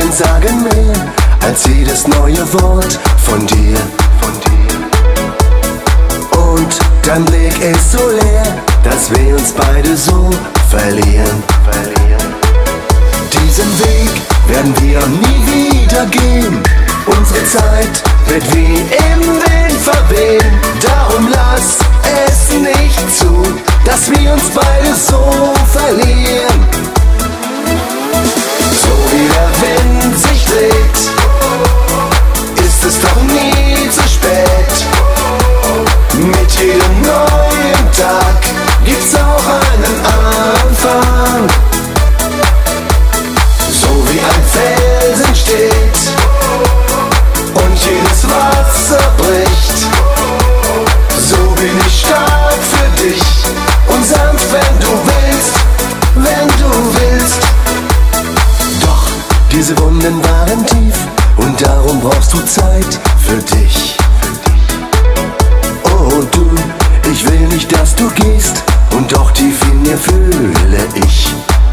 Tränen sagen mehr als jedes neue Wort von dir. Und dein Blick ist so leer, dass wir uns beide so verlieren. Diesen Weg werden wir nie wieder gehen. Unsere Zeit wird wie im Wind verwehen. Darum lass es nicht zu, dass wir uns beide so verlieren. So wie der Wind sich dreht, ist es doch nie zu spät. Mit jedem neuen Tag gibt's auch einen Anfang. So wie ein Felsen steht und jedes Wasser bricht, so bin ich stark für dich und sanft, wenn du willst. Doch diese Wunden waren tief und darum brauchst du Zeit für dich. Oh du, ich will nicht, dass du gehst, und doch tief in mir fühle ich.